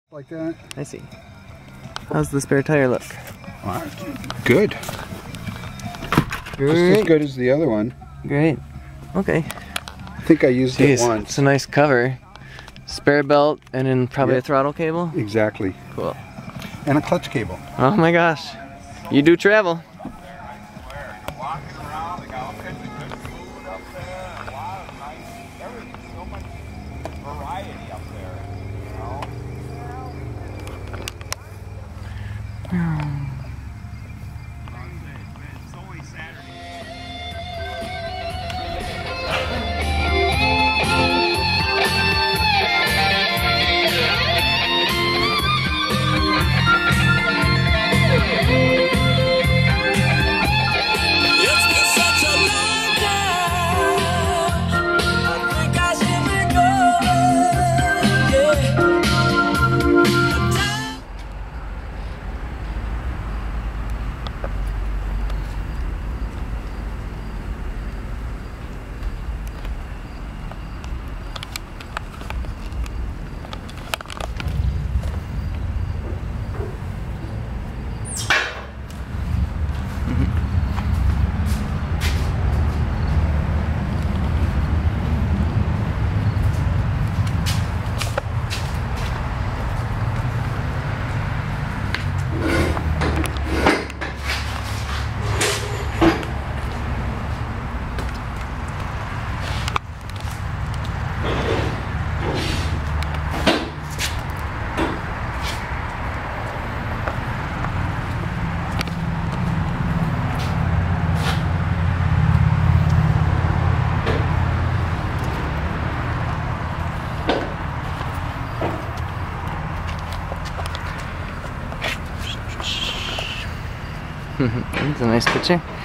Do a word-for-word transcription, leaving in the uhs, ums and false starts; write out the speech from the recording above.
Like that. I see. How's the spare tire look? Wow. Good. Great. Just as good as the other one. Great. Okay. I think I used Jeez, it once. it's a nice cover. Spare belt and then probably Yep. a throttle cable? Exactly. Cool. And a clutch cable. Oh my gosh. You do travel. It's a nice picture.